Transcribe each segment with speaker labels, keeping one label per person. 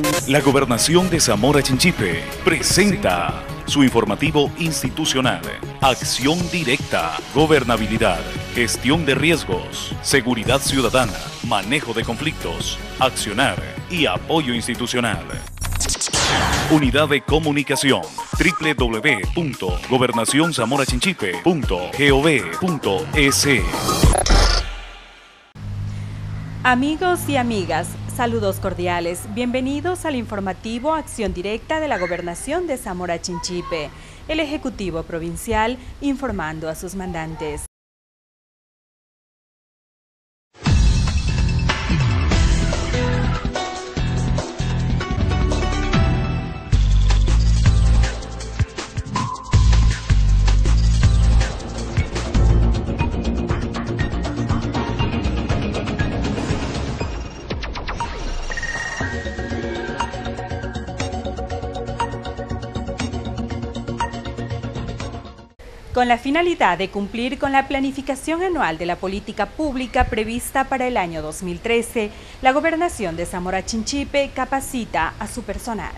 Speaker 1: La Gobernación de Zamora Chinchipe presenta su informativo institucional. Acción directa, gobernabilidad, gestión de riesgos, seguridad ciudadana, manejo de conflictos, accionar y apoyo institucional. Unidad de comunicación www.gobernacionzamorachinchipe.gov.es.
Speaker 2: Amigos y amigas, saludos cordiales. Bienvenidos al informativo Acción Directa de la Gobernación de Zamora Chinchipe, el Ejecutivo Provincial informando a sus mandantes. Con la finalidad de cumplir con la planificación anual de la política pública prevista para el año 2013, la Gobernación de Zamora Chinchipe capacita a su personal.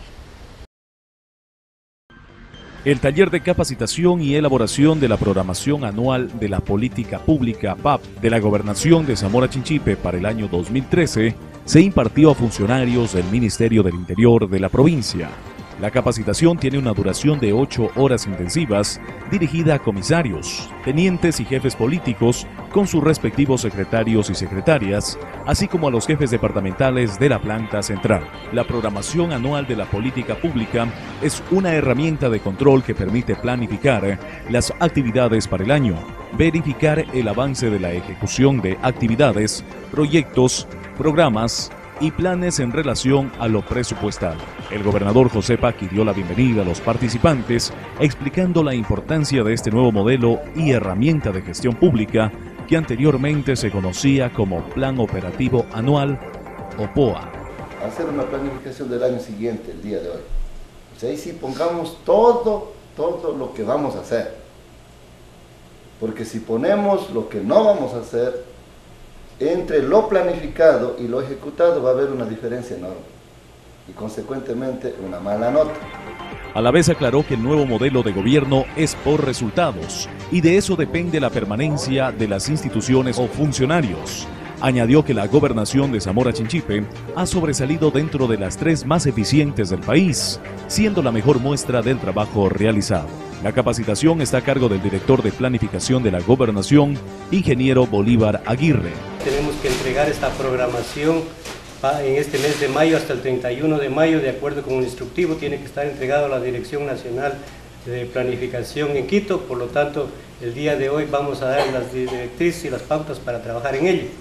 Speaker 3: El taller de capacitación y elaboración de la programación anual de la política pública PAP de la Gobernación de Zamora Chinchipe para el año 2013 se impartió a funcionarios del Ministerio del Interior de la provincia. La capacitación tiene una duración de 8 horas intensivas, dirigida a comisarios, tenientes y jefes políticos con sus respectivos secretarios y secretarias, así como a los jefes departamentales de la planta central. La programación anual de la política pública es una herramienta de control que permite planificar las actividades para el año, verificar el avance de la ejecución de actividades, proyectos, programas y planes en relación a lo presupuestal. El gobernador José Paqui dio la bienvenida a los participantes, explicando la importancia de este nuevo modelo y herramienta de gestión pública que anteriormente se conocía como Plan Operativo Anual o POA.
Speaker 4: Hacer una planificación del año siguiente, el día de hoy. O sea, ahí sí pongamos todo lo que vamos a hacer. Porque si ponemos lo que no vamos a hacer, entre lo planificado y lo ejecutado va a haber una diferencia enorme y consecuentemente una mala nota.
Speaker 3: A la vez aclaró que el nuevo modelo de gobierno es por resultados y de eso depende la permanencia de las instituciones o funcionarios. Añadió que la Gobernación de Zamora Chinchipe ha sobresalido dentro de las 3 más eficientes del país, siendo la mejor muestra del trabajo realizado. La capacitación está a cargo del director de planificación de la Gobernación, ingeniero Bolívar Aguirre.
Speaker 5: Tenemos que entregar esta programación en este mes de mayo hasta el 31 de mayo, de acuerdo con un instructivo, tiene que estar entregado a la Dirección Nacional de Planificación en Quito, por lo tanto, el día de hoy vamos a dar las directrices y las pautas para trabajar en ello.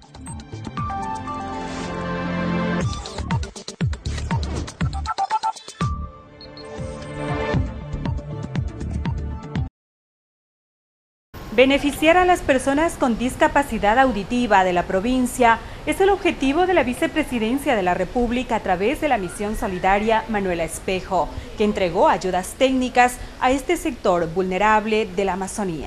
Speaker 2: Beneficiar a las personas con discapacidad auditiva de la provincia es el objetivo de la Vicepresidencia de la República a través de la misión solidaria Manuela Espejo, que entregó ayudas técnicas a este sector vulnerable de la Amazonía.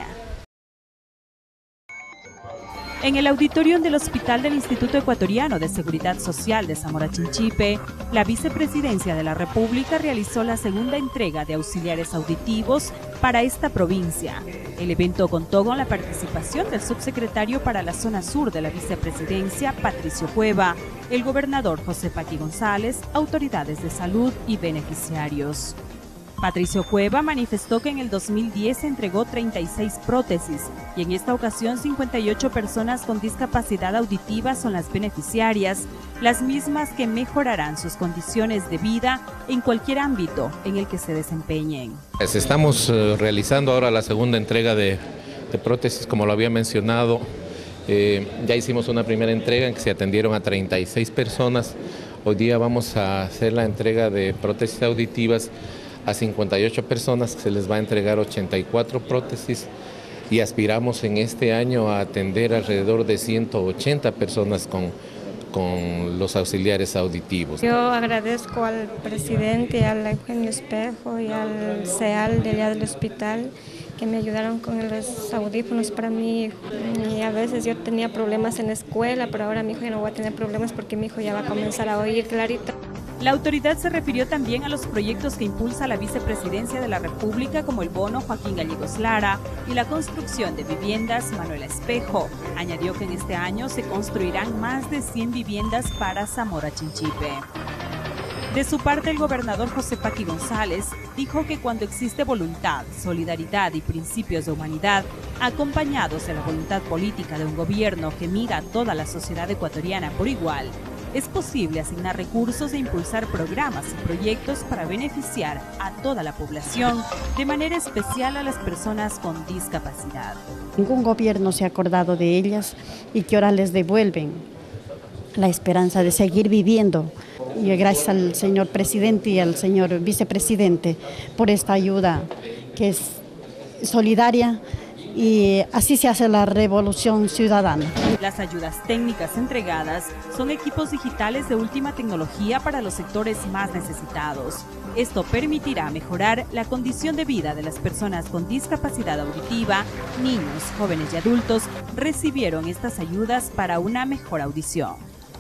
Speaker 2: En el auditorio del Hospital del Instituto Ecuatoriano de Seguridad Social de Zamora Chinchipe, la Vicepresidencia de la República realizó la segunda entrega de auxiliares auditivos para esta provincia. El evento contó con la participación del subsecretario para la zona sur de la Vicepresidencia, Patricio Cueva, el gobernador José Paqui González, autoridades de salud y beneficiarios. Patricio Cueva manifestó que en el 2010 se entregó 36 prótesis y en esta ocasión 58 personas con discapacidad auditiva son las beneficiarias, las mismas que mejorarán sus condiciones de vida en cualquier ámbito en el que se desempeñen.
Speaker 6: Estamos realizando ahora la segunda entrega de prótesis, como lo había mencionado. Ya hicimos una primera entrega en que se atendieron a 36 personas. Hoy día vamos a hacer la entrega de prótesis auditivas a 58 personas, que se les va a entregar 84 prótesis y aspiramos en este año a atender alrededor de 180 personas con los auxiliares auditivos.
Speaker 7: Yo agradezco al presidente, al Eugenio Espejo y al CEAL de allá del hospital que me ayudaron con los audífonos para mi hijo. Y a veces yo tenía problemas en la escuela, pero ahora mi hijo ya no va a tener problemas porque mi hijo ya va a comenzar a oír clarito.
Speaker 2: La autoridad se refirió también a los proyectos que impulsa la vicepresidencia de la República, como el bono Joaquín Gallegos Lara y la construcción de viviendas Manuela Espejo. Añadió que en este año se construirán más de 100 viviendas para Zamora Chinchipe. De su parte, el gobernador José Paqui González dijo que cuando existe voluntad, solidaridad y principios de humanidad, acompañados de la voluntad política de un gobierno que mira a toda la sociedad ecuatoriana por igual, es posible asignar recursos e impulsar programas y proyectos para beneficiar a toda la población, de manera especial a las personas con discapacidad.
Speaker 8: Ningún gobierno se ha acordado de ellas y que ahora les devuelven la esperanza de seguir viviendo. Y gracias al señor presidente y al señor vicepresidente por esta ayuda que es solidaria, y así se hace la revolución ciudadana.
Speaker 2: Las ayudas técnicas entregadas son equipos digitales de última tecnología para los sectores más necesitados. Esto permitirá mejorar la condición de vida de las personas con discapacidad auditiva. Niños, jóvenes y adultos recibieron estas ayudas para una mejor audición.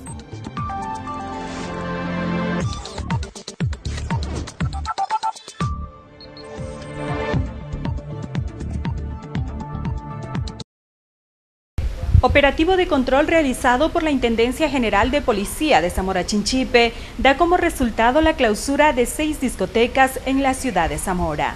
Speaker 2: Operativo de control realizado por la Intendencia General de Policía de Zamora Chinchipe da como resultado la clausura de 6 discotecas en la ciudad de Zamora.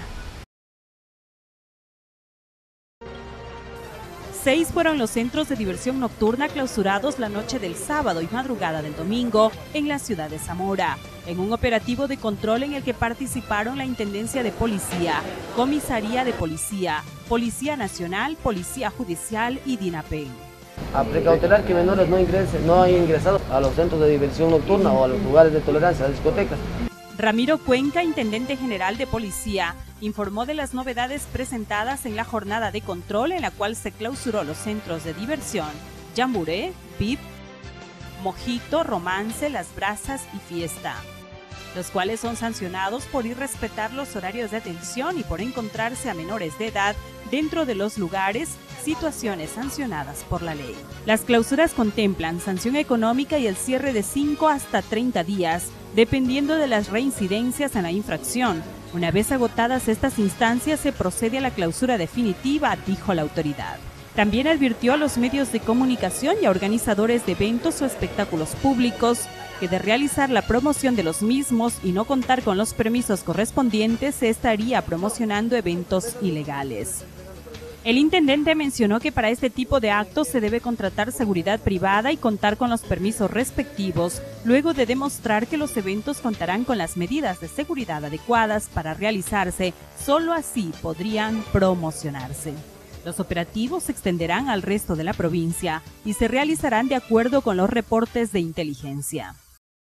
Speaker 2: 6 fueron los centros de diversión nocturna clausurados la noche del sábado y madrugada del domingo en la ciudad de Zamora, en un operativo de control en el que participaron la Intendencia de Policía, Comisaría de Policía, Policía Nacional, Policía Judicial y DINAPEN.
Speaker 9: A precautelar que menores no hayan ingresado a los centros de diversión nocturna o a los lugares de tolerancia, a las discotecas.
Speaker 2: Ramiro Cuenca, Intendente General de Policía, informó de las novedades presentadas en la jornada de control en la cual se clausuró los centros de diversión Yamburé, VIP, Mojito, Romance, Las Brasas y Fiesta, los cuales son sancionados por irrespetar los horarios de atención y por encontrarse a menores de edad dentro de los lugares, situaciones sancionadas por la ley. Las clausuras contemplan sanción económica y el cierre de 5 hasta 30 días, dependiendo de las reincidencias en la infracción. Una vez agotadas estas instancias, se procede a la clausura definitiva, dijo la autoridad. También advirtió a los medios de comunicación y a organizadores de eventos o espectáculos públicos que de realizar la promoción de los mismos y no contar con los permisos correspondientes, se estaría promocionando eventos ilegales. El intendente mencionó que para este tipo de actos se debe contratar seguridad privada y contar con los permisos respectivos, luego de demostrar que los eventos contarán con las medidas de seguridad adecuadas para realizarse, solo así podrían promocionarse. Los operativos se extenderán al resto de la provincia y se realizarán de acuerdo con los reportes de inteligencia.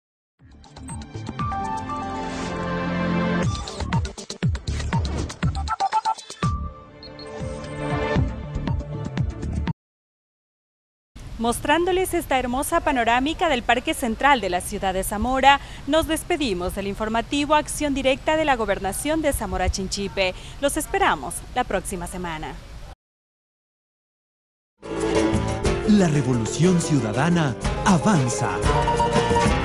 Speaker 2: Mostrándoles esta hermosa panorámica del Parque Central de la ciudad de Zamora, nos despedimos del informativo Acción Directa de la Gobernación de Zamora Chinchipe. Los esperamos la próxima semana.
Speaker 10: La revolución ciudadana avanza.